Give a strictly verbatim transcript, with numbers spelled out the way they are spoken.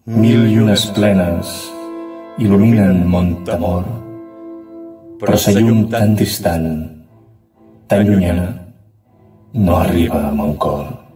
Mil llunes plenes il·luminen mon temor, però sa llum tan distant, tan llunyana, no arriba a mon cor.